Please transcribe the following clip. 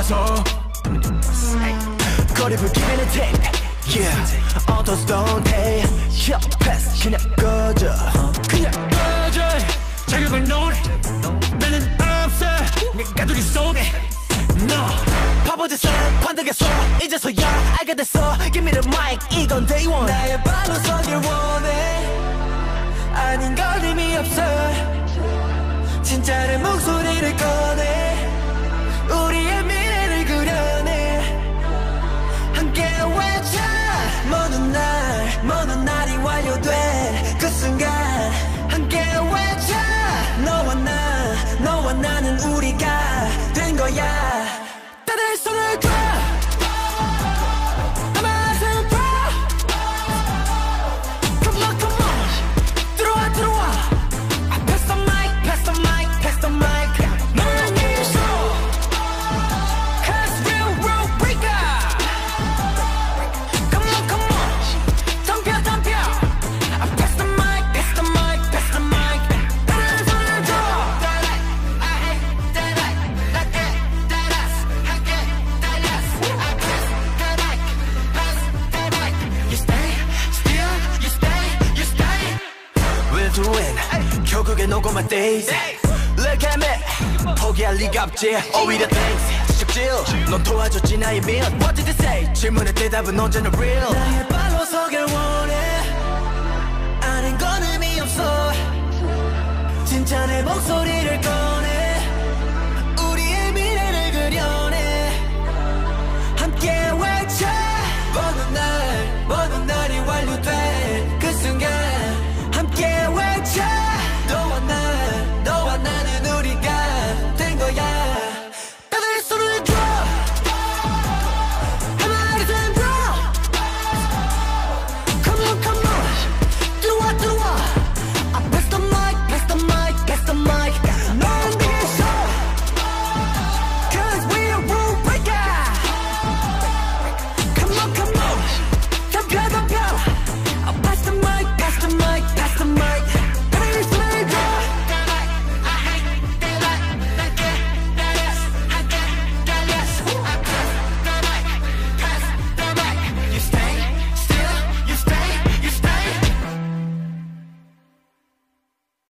없어. 거리를 기회는 take. Yeah, others don't take. Yeah, pass. 그냥 꺼져. 그냥 꺼져. 자격을 놓을 나는 없어. 내 가두리 속에 No. 바보짓을 관두겠어. 이제서야 알게 됐어. Give me the mic. 이건 day one. 나의 발로 서길 원해. 아닌 걸 의미 없어. 진짜 내 목소리를 꺼내. 우리의 미래를 그려내. 함께 외쳐. 먼 날이 완료된 그 순간 함께 외쳐. 너와 나는 우리가 된 거야. 다들 손을 들어. 결국에 녹음한 days. Look at me. 포기할 리가 없지. 오히려 thanks. 직질. 넌 도와줬지 나의 민. What did they say? 질문의 대답은 언제나 real. 나의 발로 서길 원해. 아는 건 의미 없어. 진짜 내 목소리를 꺼.